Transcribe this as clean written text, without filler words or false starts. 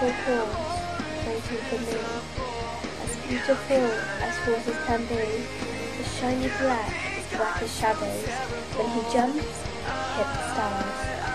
beautiful horse waiting for me, as beautiful as horses can be. The shiny black is black as shadows. When he jumps, he hit the stars.